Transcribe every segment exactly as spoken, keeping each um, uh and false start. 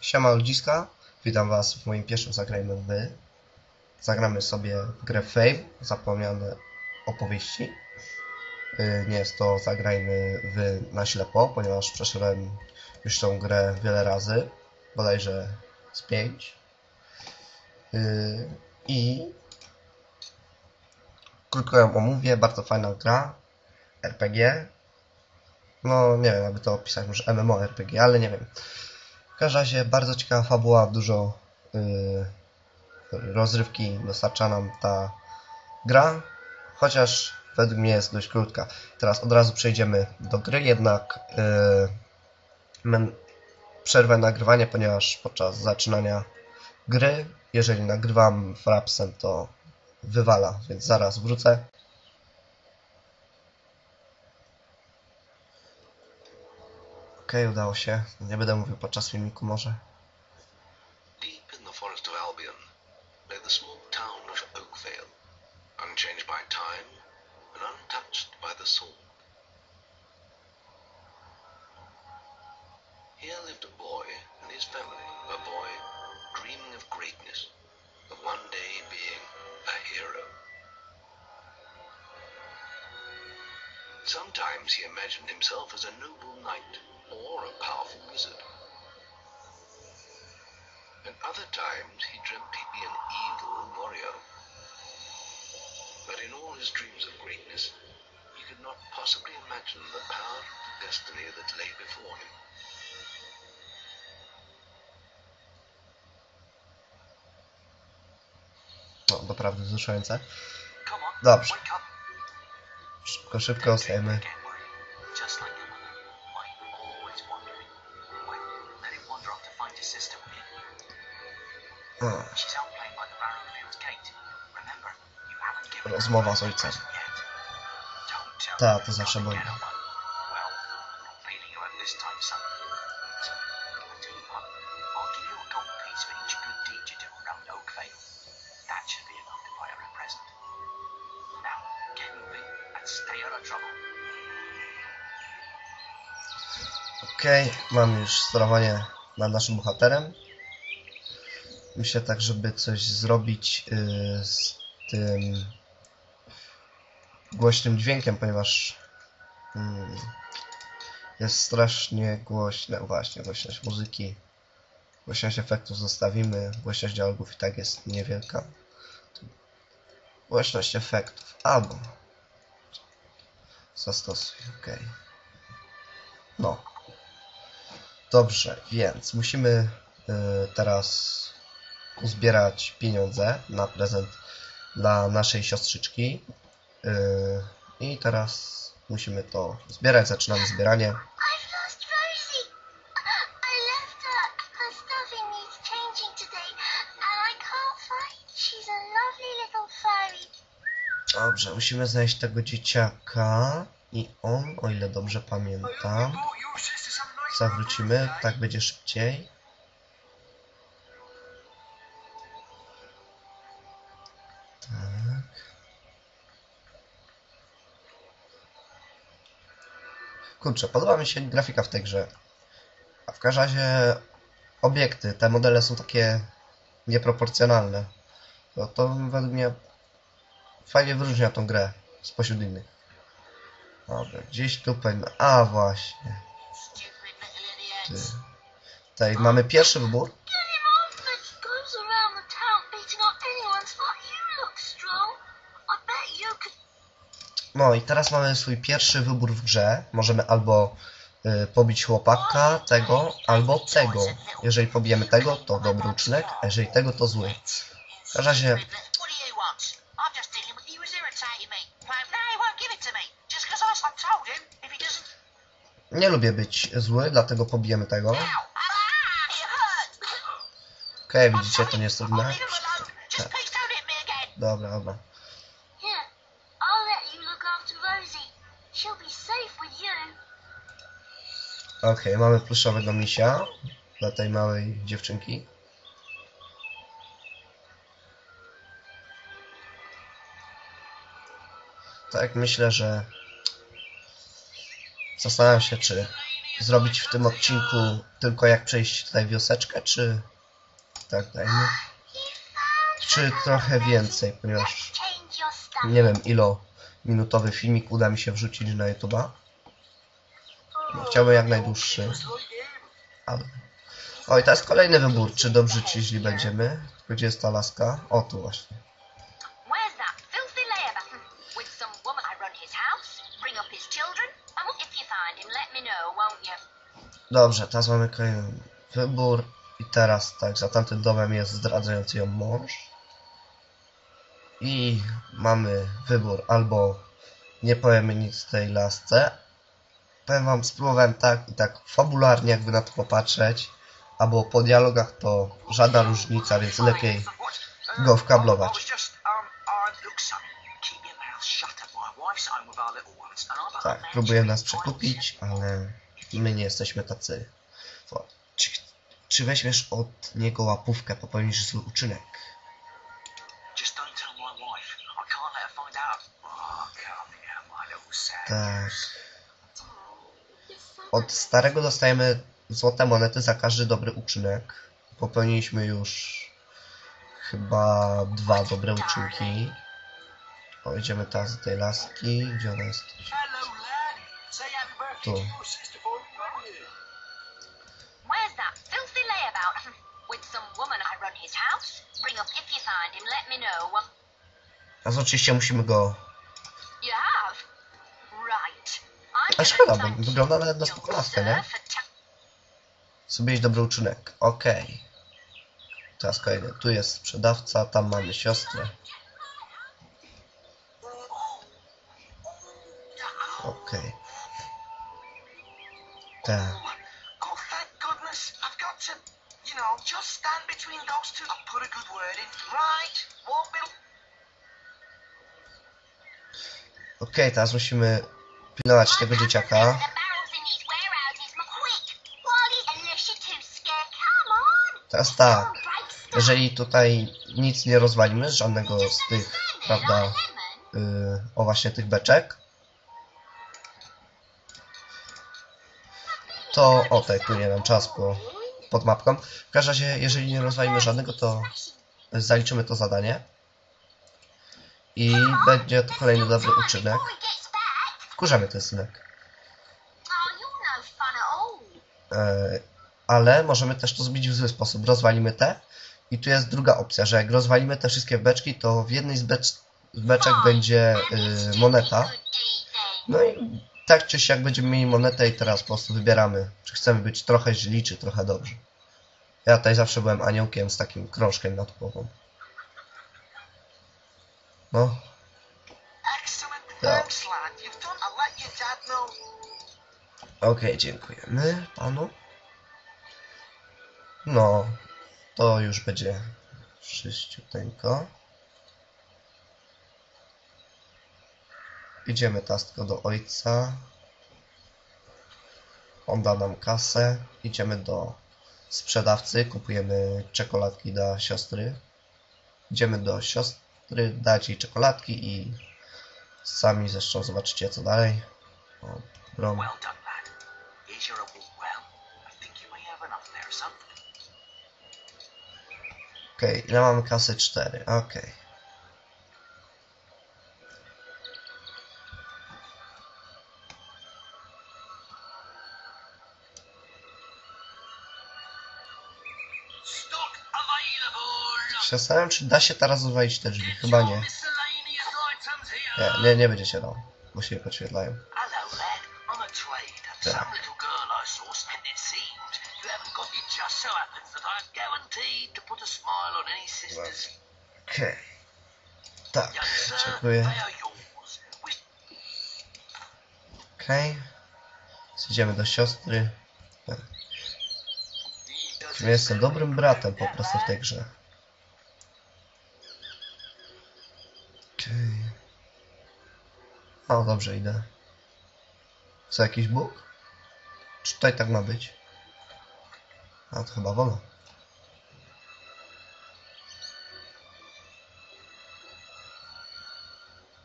Siema ludziska, witam was w moim pierwszym Zagrajmy w. Zagramy sobie w grę Fame, zapomniane opowieści. Yy, nie jest to Zagrajmy w na ślepo, ponieważ przeszedłem już tą grę wiele razy, bodajże z pięć. Yy, I krótko ją omówię, bardzo fajna gra, R P G. No nie wiem, jakby to opisać, może M M O R P G, ale nie wiem. W każdym razie bardzo ciekawa fabuła, dużo yy, rozrywki dostarcza nam ta gra, chociaż według mnie jest dość krótka. Teraz od razu przejdziemy do gry, jednak yy, przerwę nagrywanie, ponieważ podczas zaczynania gry, jeżeli nagrywam frapsem, to wywala, więc zaraz wrócę. Okej, okay, udało się. Nie będę mówił podczas filmiku może. Deep in the forest of Albion lay the small town of Oakvale, unchanged by time and untouched by the sword. Here lived a boy and his family, a boy dreaming of greatness, of one day being a hero. Sometimes he imagined himself as a noble knight or a powerful wizard. And other times he dreamt he'd be an evil warrior. But in all his dreams of greatness, he could not possibly imagine the power of the destiny that lay before him. No, doprawdy wzruszające. Dobrze. Szybko, szybko ustajemy. Rozmowa z ojcem. Tak, to zawsze boli. Okej, okay, mam już sterowanie nad naszym bohaterem. Myślę tak, żeby coś zrobić yy, z tym głośnym dźwiękiem, ponieważ yy, jest strasznie głośne. Właśnie, głośność muzyki, głośność efektów zostawimy, głośność dialogów i tak jest niewielka. Głośność efektów albo zastosuj, ok. No. Dobrze, więc musimy y, teraz uzbierać pieniądze na prezent dla naszej siostrzyczki. Y, I teraz musimy to zbierać, zaczynamy zbieranie. Dobrze, musimy znaleźć tego dzieciaka i on, o ile dobrze pamiętam, zawrócimy, tak będzie szybciej. Tak. Kurczę, podoba mi się grafika w tej grze. A w każdym razie obiekty, te modele są takie nieproporcjonalne. To, to według mnie fajnie wyróżnia tą grę spośród innych. Dobra, gdzieś tu powinno... A właśnie. Ty. Tutaj mamy pierwszy wybór. No i teraz mamy swój pierwszy wybór w grze. Możemy albo y, pobić chłopaka, tego, albo tego. Jeżeli pobijemy tego, to dobry uczynek, a jeżeli tego, to zły. W każdym razie... Nie lubię być zły, dlatego pobijemy tego. Okej, okay, widzicie, to nie jest trudne. Tak. Dobra, dobra. Okej, okay, mamy pluszowego misia dla tej małej dziewczynki. Tak, myślę, że zastanawiam się, czy zrobić w tym odcinku tylko jak przejść tutaj wioseczkę, czy tak dajmy, czy trochę więcej, ponieważ nie wiem ilo minutowy filmik uda mi się wrzucić na YouTube'a. No, chciałbym jak najdłuższy, ale... O, i teraz kolejny wybór, czy dobrzy, czy źli będziemy. Gdzie jest ta laska? O, tu właśnie. Dobrze, teraz mamy kolejny wybór. I teraz tak, za tamtym domem jest zdradzający ją mąż. I mamy wybór, albo nie powiemy nic tej lasce. Powiem wam, spróbowałem tak i tak fabularnie jakby na to popatrzeć, albo po dialogach to żadna różnica, więc lepiej go wkablować. Tak, próbuje nas przekupić, ale my nie jesteśmy tacy. Czy, czy weźmiesz od niego łapówkę, popełnisz zły uczynek? Tak. Od starego dostajemy złote monety za każdy dobry uczynek. Popełniliśmy już chyba dwa dobre uczynki. O, idziemy teraz do tej laski. Gdzie ona jest? Tu. A oczywiście musimy go... A szkoda, bo wygląda nawet na spokojnie, nie? Sobie mieć dobry uczynek. Okej. Okay. Teraz kolejny. Tu jest sprzedawca, tam mamy siostrę. Okej. Okay. Tak. Okej, okay, teraz musimy pilnować tego dzieciaka. Teraz tak, jeżeli tutaj nic nie rozwalimy, żadnego z tych, prawda, yy, o właśnie tych beczek, to, o tutaj płynie nam czas po, pod mapką. W każdym razie, jeżeli nie rozwalimy żadnego, to zaliczymy to zadanie i będzie to kolejny dobry uczynek. Wkurzamy ten synek. Yy, ale możemy też to zrobić w zły sposób. Rozwalimy te i tu jest druga opcja, że jak rozwalimy te wszystkie beczki, to w jednej z, becz, z beczek będzie yy, moneta. No i tak czy siak będziemy mieli monetę i teraz po prostu wybieramy, czy chcemy być trochę źli, czy trochę dobrzy. Ja tutaj zawsze byłem aniołkiem z takim krążkiem nad głową. No. Tak. Okej, okay, dziękujemy panu. No, to już będzie wszyściuteńko. Idziemy teraz tylko do ojca. On da nam kasę. Idziemy do sprzedawcy. Kupujemy czekoladki dla siostry. Idziemy do siostry, dać jej czekoladki i sami zresztą zobaczycie co dalej. O, brom. Okej, okay, ja mam kasę cztery, okej. Okay. Zastanawiam, czy da się teraz rozwalić te drzwi. Chyba nie. Nie, nie, nie będzie się dało, bo się nie podświetlają. Tak. Okej. Okay. Tak, dziękuję. Okej. Okay. Idziemy do siostry. Tak. Ja jestem dobrym bratem po prostu w tej grze. Okej. Okay. O, dobrze, idę. Co, jakiś bóg? Czy tutaj tak ma być? A, to chyba wolno.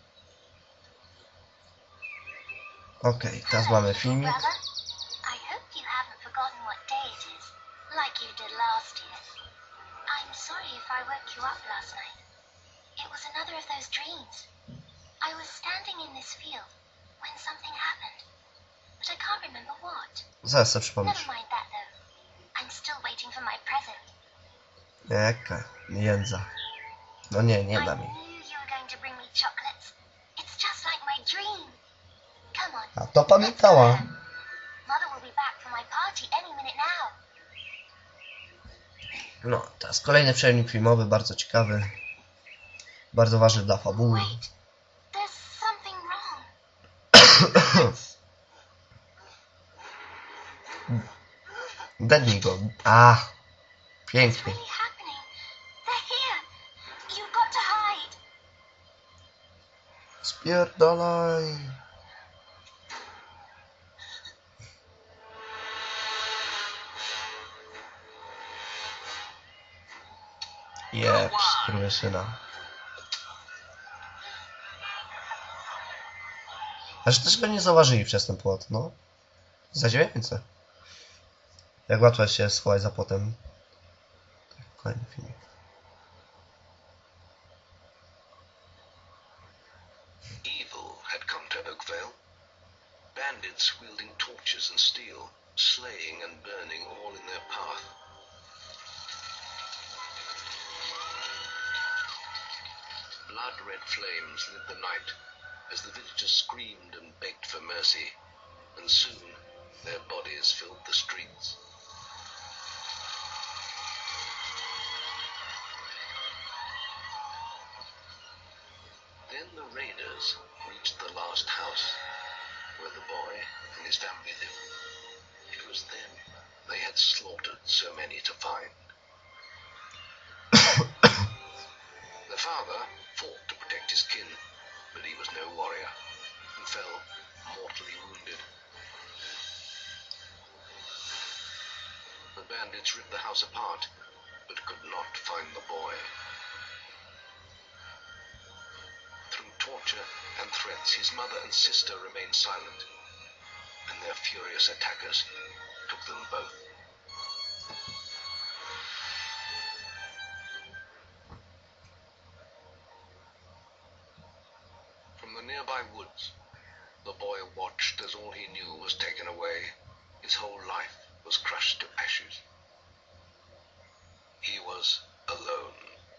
Okej, okay, teraz mamy filmik. you up last night. It was another of those dreams. I was standing in this field when something happened, but I can't remember what. Zaraz sobie przypomnisz. Never mind that though. I'm still waiting for my present. Jaka jędza. No nie, nie I da mi. knew you were going to bring me chocolates. It's just like my dream. Come on. A to pamiętała. Mother will be back for my party any minute now. No, teraz kolejny przerwnik filmowy, bardzo ciekawy. Bardzo ważny dla fabuły. Wait. There's something wrong. Dednij go. A, What's pięknie. really happening? They're here. You've got to hide. Spierdalaj. Jeb, skurwysyna. Aż też go nie zauważyli przez ten płot, no. Zadziwiające. Jak łatwo jest się schować za płotem. Kolejny filmik. Evil had come to Oakvale. Bandits wielding torches and steel, slaying and burning all in their path. Blood-red flames lit the night as the villagers screamed and begged for mercy, and soon their bodies filled the streets. Then the raiders reached the last house, where the boy and his family lived. It was them they had slaughtered so many to find. The father fought to protect his kin, but he was no warrior, and fell mortally wounded. The bandits ripped the house apart, but could not find the boy. Through torture and threats, his mother and sister remained silent, and their furious attackers took them both. From the nearby woods, the boy watched as all he knew was taken away. His whole life was crushed to ashes. He was alone.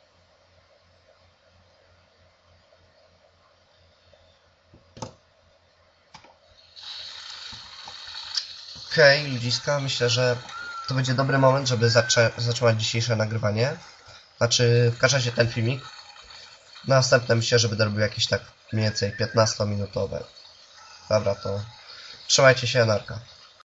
Okej, okay, ludziska, myślę, że to będzie dobry moment, żeby zaczę zacząć dzisiejsze nagrywanie. Znaczy, w każdym razie ten filmik. Następne myślę, że będę robił jakieś tak mniej więcej piętnastominutowe. Dobra, to trzymajcie się, narka.